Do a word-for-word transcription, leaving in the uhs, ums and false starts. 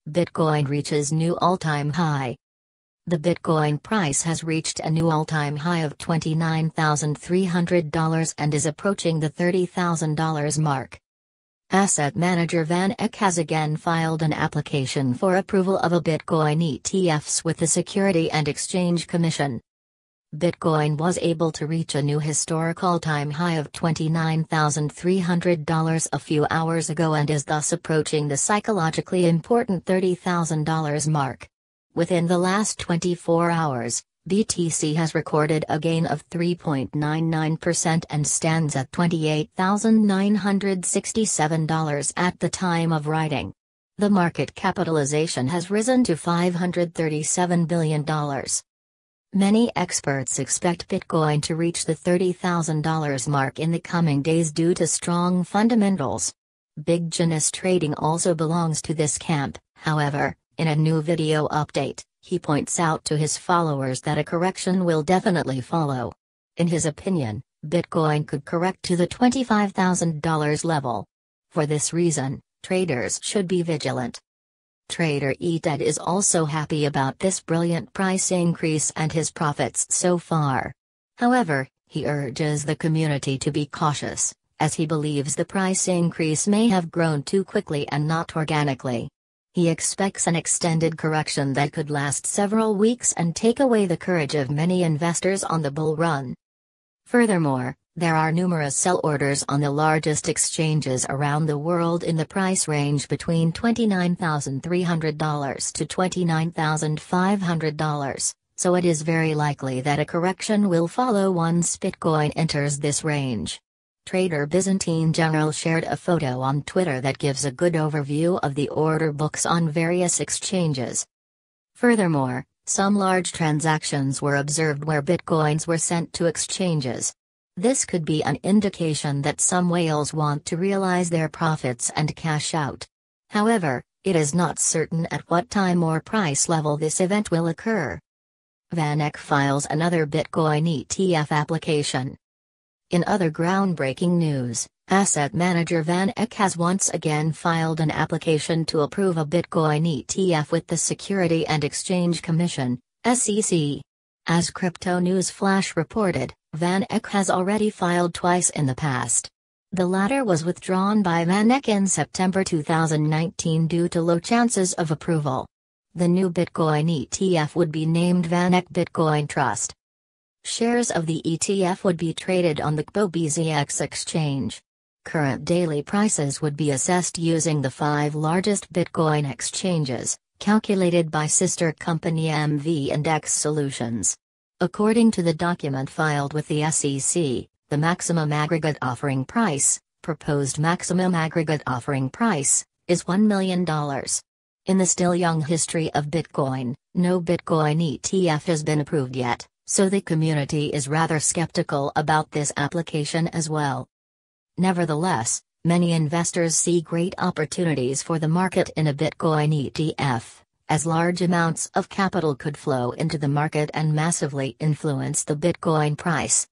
Bitcoin reaches new all-time high. The Bitcoin price has reached a new all-time high of twenty-nine thousand three hundred dollars and is approaching the thirty thousand dollars mark. Asset manager VanEck has again filed an application for approval of a Bitcoin E T Fs with the Security and Exchange Commission. Bitcoin was able to reach a new historic all-time high of twenty-nine thousand three hundred dollars a few hours ago and is thus approaching the psychologically important thirty thousand dollars mark. Within the last twenty-four hours, B T C has recorded a gain of three point nine nine percent and stands at twenty-eight thousand nine hundred sixty-seven dollars at the time of writing. The market capitalization has risen to five hundred thirty-seven billion dollars. Many experts expect Bitcoin to reach the thirty thousand dollars mark in the coming days due to strong fundamentals. Big Genius Trading also belongs to this camp, however, in a new video update, he points out to his followers that a correction will definitely follow. In his opinion, Bitcoin could correct to the twenty-five thousand dollars level. For this reason, traders should be vigilant. Trader Eted is also happy about this brilliant price increase and his profits so far. However, he urges the community to be cautious, as he believes the price increase may have grown too quickly and not organically. He expects an extended correction that could last several weeks and take away the courage of many investors on the bull run. Furthermore, there are numerous sell orders on the largest exchanges around the world in the price range between twenty-nine thousand three hundred dollars to twenty-nine thousand five hundred dollars, so it is very likely that a correction will follow once Bitcoin enters this range. Trader Byzantine General shared a photo on Twitter that gives a good overview of the order books on various exchanges. Furthermore, some large transactions were observed where Bitcoins were sent to exchanges. This could be an indication that some whales want to realize their profits and cash out. However, it is not certain at what time or price level this event will occur. VanEck files another Bitcoin E T F application. In other groundbreaking news, asset manager VanEck has once again filed an application to approve a Bitcoin E T F with the Security and Exchange Commission, S E C. As Crypto News Flash reported, VanEck has already filed twice in the past. The latter was withdrawn by VanEck in September two thousand nineteen due to low chances of approval. The new Bitcoin E T F would be named VanEck Bitcoin Trust. Shares of the E T F would be traded on the C B O B Z X exchange. Current daily prices would be assessed using the five largest Bitcoin exchanges, calculated by sister company M V Index Solutions. According to the document filed with the S E C, the maximum aggregate offering price, proposed maximum aggregate offering price, is one million dollars. In the still young history of Bitcoin, no Bitcoin E T F has been approved yet, so the community is rather skeptical about this application as well. Nevertheless, many investors see great opportunities for the market in a Bitcoin E T F, as large amounts of capital could flow into the market and massively influence the Bitcoin price.